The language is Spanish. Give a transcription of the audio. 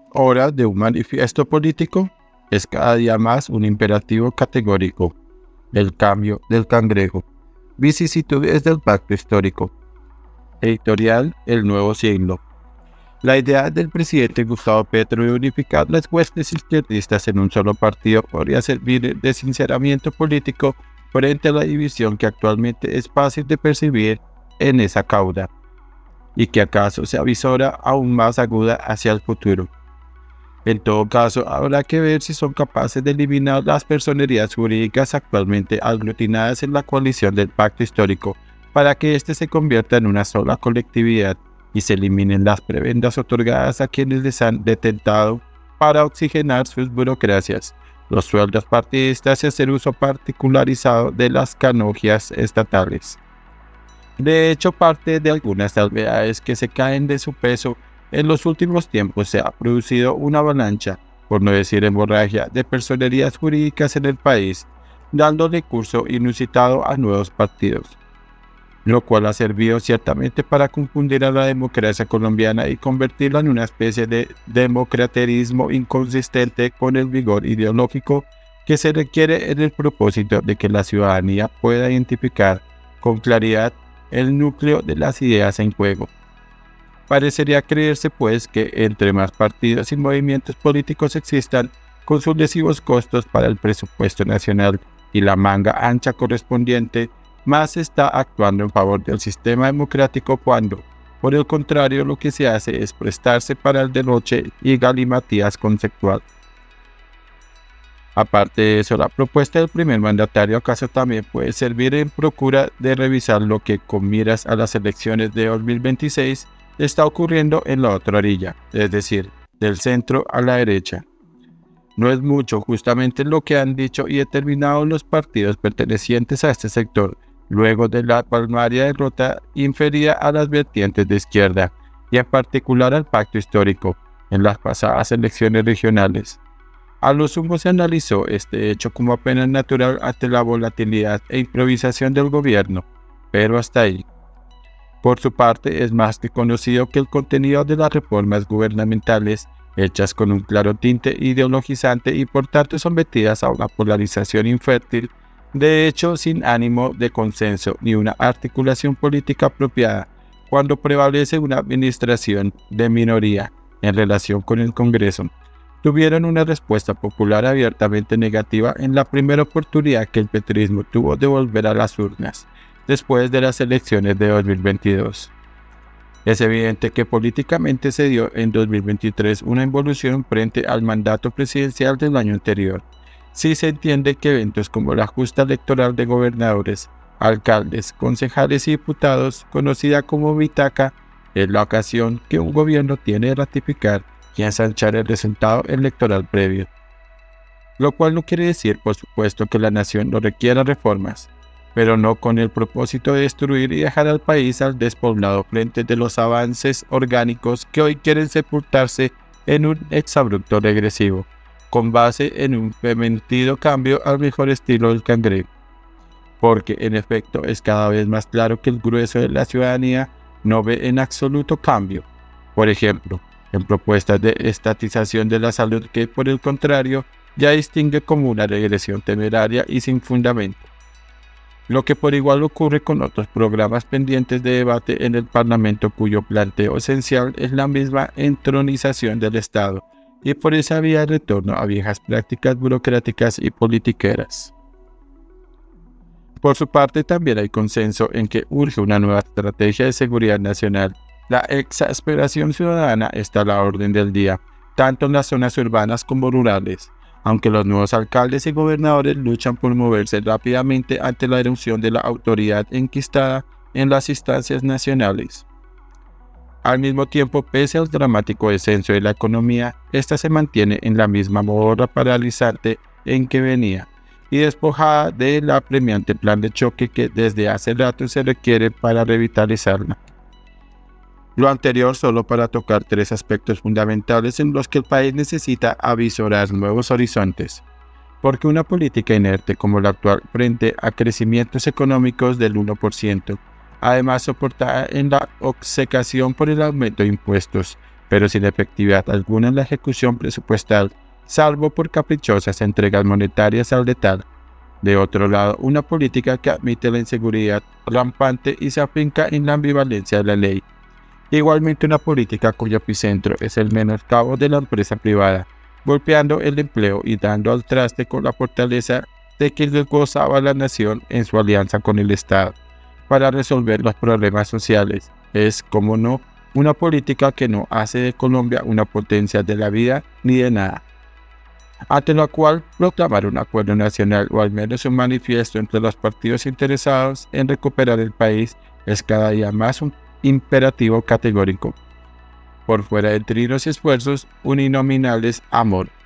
Hora de un manifiesto político es cada día más un imperativo categórico. El cambio del cangrejo. Vicisitudes del pacto histórico. Editorial El Nuevo Siglo. La idea del presidente Gustavo Petro de unificar las huestes izquierdistas en un solo partido podría servir de sinceramiento político frente a la división que actualmente es fácil de percibir en esa cauda, y que acaso se avisora aún más aguda hacia el futuro. En todo caso, habrá que ver si son capaces de eliminar las personerías jurídicas actualmente aglutinadas en la coalición del pacto histórico para que éste se convierta en una sola colectividad y se eliminen las prebendas otorgadas a quienes les han detentado para oxigenar sus burocracias, los sueldos partidistas y hacer uso particularizado de las canonjías estatales. De hecho, parte de algunas salvedades que se caen de su peso en los últimos tiempos se ha producido una avalancha, por no decir hemorragia, de personerías jurídicas en el país, dándole curso inusitado a nuevos partidos, lo cual ha servido ciertamente para confundir a la democracia colombiana y convertirla en una especie de democraterismo inconsistente con el vigor ideológico que se requiere en el propósito de que la ciudadanía pueda identificar con claridad el núcleo de las ideas en juego. Parecería creerse, pues, que entre más partidos y movimientos políticos existan, con sus lesivos costos para el presupuesto nacional y la manga ancha correspondiente, más se está actuando en favor del sistema democrático cuando, por el contrario, lo que se hace es prestarse para el derroche y galimatías conceptual. Aparte de eso, la propuesta del primer mandatario acaso también puede servir en procura de revisar lo que, con miras a las elecciones de 2026, está ocurriendo en la otra orilla, es decir, del centro a la derecha. No es mucho justamente lo que han dicho y determinado los partidos pertenecientes a este sector, luego de la palmaria derrota inferida a las vertientes de izquierda, y en particular al pacto histórico, en las pasadas elecciones regionales. A lo sumo se analizó este hecho como apenas natural ante la volatilidad e improvisación del gobierno, pero hasta ahí. Por su parte, es más que conocido que el contenido de las reformas gubernamentales, hechas con un claro tinte ideologizante y por tanto sometidas a una polarización infértil, de hecho sin ánimo de consenso ni una articulación política apropiada, cuando prevalece una administración de minoría en relación con el Congreso, tuvieron una respuesta popular abiertamente negativa en la primera oportunidad que el petrismo tuvo de volver a las urnas, después de las elecciones de 2022. Es evidente que políticamente se dio en 2023 una involución frente al mandato presidencial del año anterior. Sí se entiende que eventos como la justa electoral de gobernadores, alcaldes, concejales y diputados, conocida como Bitaca, es la ocasión que un gobierno tiene de ratificar y ensanchar el resultado electoral previo. Lo cual no quiere decir, por supuesto, que la nación no requiera reformas, pero no con el propósito de destruir y dejar al país al despoblado frente de los avances orgánicos que hoy quieren sepultarse en un exabrupto regresivo, con base en un premeditado cambio al mejor estilo del cangrejo. Porque, en efecto, es cada vez más claro que el grueso de la ciudadanía no ve en absoluto cambio. Por ejemplo, en propuestas de estatización de la salud que, por el contrario, ya distingue como una regresión temeraria y sin fundamento. Lo que por igual ocurre con otros programas pendientes de debate en el Parlamento cuyo planteo esencial es la misma entronización del Estado y por esa vía el retorno a viejas prácticas burocráticas y politiqueras. Por su parte también hay consenso en que urge una nueva estrategia de seguridad nacional. La exasperación ciudadana está a la orden del día, tanto en las zonas urbanas como rurales, aunque los nuevos alcaldes y gobernadores luchan por moverse rápidamente ante la erupción de la autoridad enquistada en las instancias nacionales. Al mismo tiempo, pese al dramático descenso de la economía, esta se mantiene en la misma modorra paralizante en que venía, y despojada del apremiante plan de choque que desde hace rato se requiere para revitalizarla. Lo anterior solo para tocar tres aspectos fundamentales en los que el país necesita avisorar nuevos horizontes, porque una política inerte como la actual frente a crecimientos económicos del 1%, además soportada en la obcecación por el aumento de impuestos, pero sin efectividad alguna en la ejecución presupuestal, salvo por caprichosas entregas monetarias al letal. De otro lado, una política que admite la inseguridad rampante y se afinca en la ambivalencia de la ley. Igualmente una política cuyo epicentro es el menoscabo de la empresa privada, golpeando el empleo y dando al traste con la fortaleza de que gozaba la nación en su alianza con el Estado para resolver los problemas sociales. Es, como no, una política que no hace de Colombia una potencia de la vida ni de nada, ante lo cual proclamar un acuerdo nacional o al menos un manifiesto entre los partidos interesados en recuperar el país es cada día más un imperativo categórico. Por fuera de trinos y esfuerzos, un innominable amor